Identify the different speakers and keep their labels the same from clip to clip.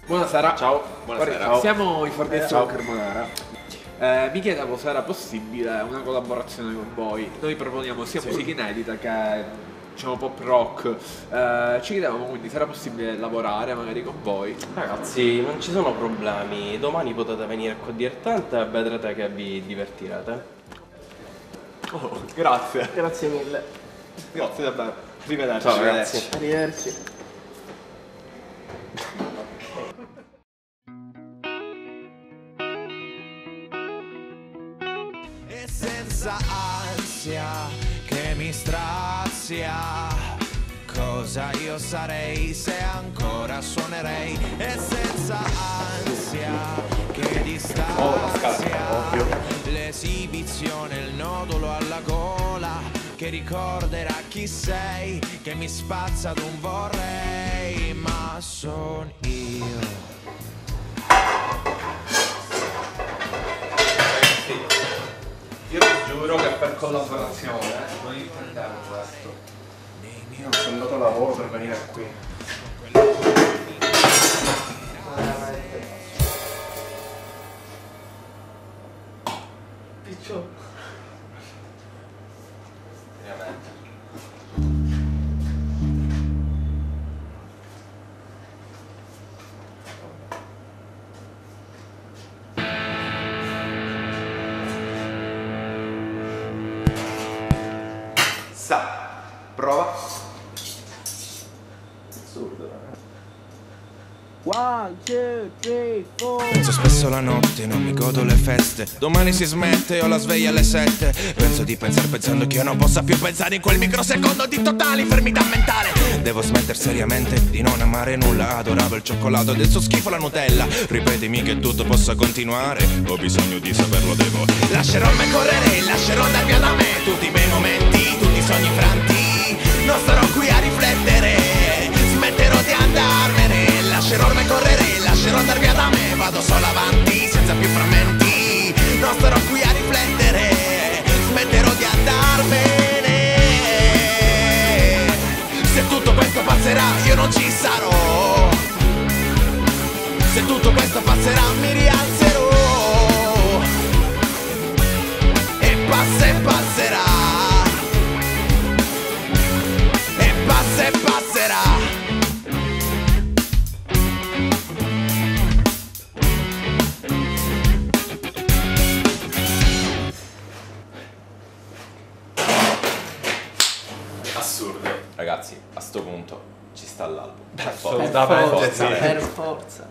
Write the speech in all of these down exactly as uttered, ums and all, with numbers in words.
Speaker 1: Buonasera.
Speaker 2: Ciao. Buonasera.
Speaker 1: Guarda, siamo in Fornezza
Speaker 2: Ciao.
Speaker 1: Carbonara. Eh, mi chiedevo se era possibile una collaborazione con voi. Noi proponiamo sia
Speaker 2: Sì.
Speaker 1: musica inedita che, diciamo, pop rock. Eh, ci chiedevamo quindi se era possibile lavorare magari con voi.
Speaker 2: Ragazzi, non ci sono problemi. Domani potete venire qua direttamente e vedrete che vi divertirete.
Speaker 1: Oh, grazie.
Speaker 3: Grazie mille.
Speaker 1: Grazie davvero. Arrivederci.
Speaker 2: Ciao ragazzi.
Speaker 3: Arrivederci.
Speaker 4: E senza ansia che mi strazia, cosa io sarei se ancora suonerei. E senza ansia che distazia, l'esibizione, il nodolo alla gola che ricorderà chi sei, che mi spazza ad un vorrei, ma son io.
Speaker 1: Io vi giuro che per collaborazione non intendevo questo.
Speaker 3: Io sono andato a lavoro per venire qui. Piccio.
Speaker 5: Sa, prova.
Speaker 3: One, two, three, four.
Speaker 4: Penso spesso la notte, non mi godo le feste. Domani si smette, ho la sveglia alle sette. Penso di pensare pensando che io non possa più pensare in quel microsecondo di totale infermità mentale. Devo smettere seriamente di non amare nulla. Adoravo il cioccolato, del suo schifo la Nutella. Ripetimi che tutto possa continuare, ho bisogno di saperlo, devo. Lascerò me correre, lascerò andare via da me tutti i miei momenti, tutti i sogni franti. Non starò qui a riflettere, smetterò di andarmene. Lascerò me correre, lascerò andare via da me. Vado solo avanti, senza più frammenti. Non starò qui a riflettere, smetterò di andarmene. Se tutto questo passerà, io non ci sarò. Se tutto questo passerà, mi rialzerò. E passa e passerà. E passa e passerà.
Speaker 2: Assurdo. Ragazzi, a sto punto ci sta l'album. Per
Speaker 1: Assolutamente sì.
Speaker 3: Per forza.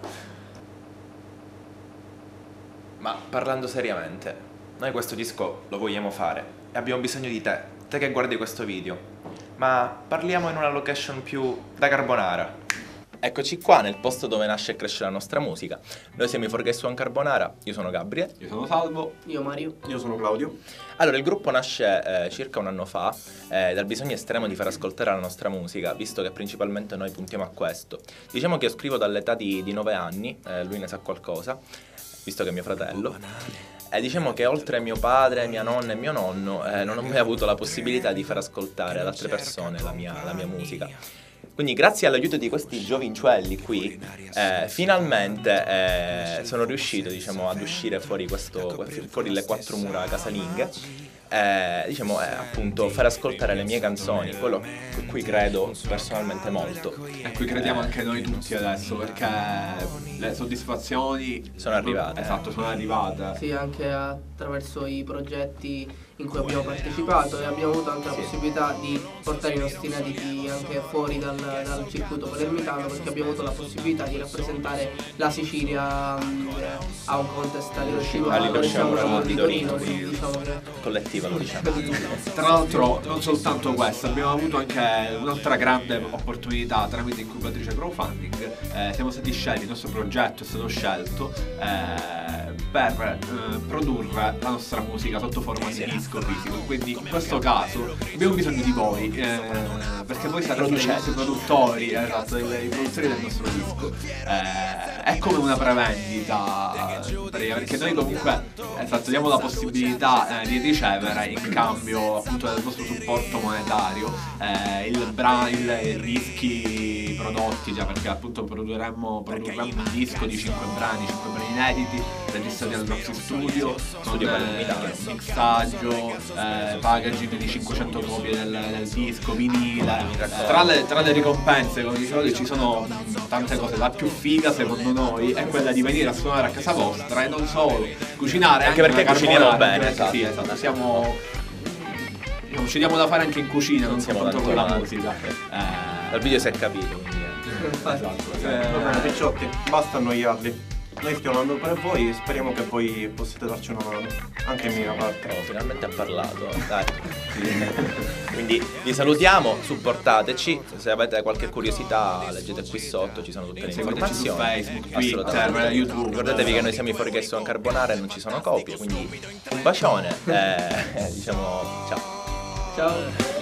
Speaker 6: Ma parlando seriamente, noi questo disco lo vogliamo fare e abbiamo bisogno di te, te che guardi questo video. Ma parliamo in una location più da carbonara. Eccoci qua nel posto dove nasce e cresce la nostra musica. Noi siamo i Forget One Carbonara, io sono Gabriele.
Speaker 1: Io sono Salvo.
Speaker 3: Io Mario.
Speaker 5: Io sono Claudio.
Speaker 6: Allora, il gruppo nasce eh, circa un anno fa eh, dal bisogno estremo di far ascoltare la nostra musica, visto che principalmente noi puntiamo a questo. Diciamo che io scrivo dall'età di, di nove anni, eh, lui ne sa qualcosa, visto che è mio fratello. E diciamo che oltre mio padre, mia nonna e mio nonno eh, non ho mai avuto la possibilità di far ascoltare ad altre persone la mia, la mia musica. Quindi grazie all'aiuto di questi giovincelli qui, eh, finalmente eh, sono riuscito, diciamo, ad uscire fuori, questo, fuori le quattro mura casalinghe, eh, diciamo, eh, appunto, far ascoltare le mie canzoni, quello su cui credo personalmente molto.
Speaker 1: E qui crediamo anche noi tutti adesso, perché le soddisfazioni
Speaker 6: Sono arrivate.
Speaker 1: Esatto, sono arrivate.
Speaker 3: Sì, anche attraverso i progetti in cui abbiamo partecipato e abbiamo avuto anche la possibilità di portare i nostri inediti anche fuori dal, dal circuito palermitano, perché abbiamo avuto la possibilità di rappresentare la Sicilia um, a un contest a Hiroshima,
Speaker 6: A Hiroshima,
Speaker 3: di
Speaker 6: di
Speaker 3: Torino,
Speaker 6: Torino,
Speaker 3: quindi diciamo che
Speaker 6: Collettiva, lo diciamo.
Speaker 1: Tra l'altro non soltanto questo, abbiamo avuto anche un'altra grande opportunità tramite incubatrice crowdfunding. Eh, siamo stati scelti, il nostro progetto è stato scelto eh, per eh, produrre la nostra musica sotto forma di disco fisico. Quindi in questo caso abbiamo bisogno di voi, eh, perché voi sarete i nostri produttori, esatto, i produttori del nostro disco. Eh, è come una prevendita pratica, perché noi comunque esatto, diamo la possibilità eh, di ricevere in cambio appunto del vostro supporto monetario eh, il bra- il, i dischi prodotti, già perché appunto produrremmo, produrremmo un disco di cinque brani, cinque brani inediti registrati nel nostro studio,
Speaker 6: Studio
Speaker 1: con
Speaker 6: per
Speaker 1: eh,
Speaker 6: Milano.
Speaker 1: mixaggio, eh, packaging di cinquecento copie del, del disco, vinile.
Speaker 6: raccomando.
Speaker 1: Tra le, tra le ricompense, come dicevo, ci sono tante cose. La più figa secondo noi è quella di venire a suonare a casa vostra e non solo cucinare,
Speaker 6: Anche
Speaker 1: anche,
Speaker 6: perché
Speaker 1: una
Speaker 6: cuciniamo
Speaker 1: carbonara,
Speaker 6: bene,
Speaker 1: anche perché sì,
Speaker 6: esatto.
Speaker 1: esatto, siamo diciamo, ci diamo da fare anche in cucina, non
Speaker 6: siamo
Speaker 1: soltanto
Speaker 6: tanto
Speaker 1: con la
Speaker 6: avanti.
Speaker 1: musica. Eh,
Speaker 6: Dal video si è capito, quindi eh.
Speaker 1: esatto,
Speaker 5: Va bene,
Speaker 1: eh,
Speaker 5: picciotti, basta annoiarli. Noi stiamo andando per voi e speriamo che voi possiate darci una mano, anche in mia parte.
Speaker 6: Oh, finalmente ha parlato, dai. Quindi vi salutiamo, supportateci, se avete qualche curiosità leggete qui sotto, ci sono tutte le
Speaker 1: seguiteci su
Speaker 6: informazioni.
Speaker 1: Facebook,
Speaker 6: Assolutamente.
Speaker 1: Twitter, YouTube.
Speaker 6: Ricordatevi che noi siamo i fuori che sono carbonara e non ci sono copie, quindi un bacione e diciamo ciao.
Speaker 3: Ciao.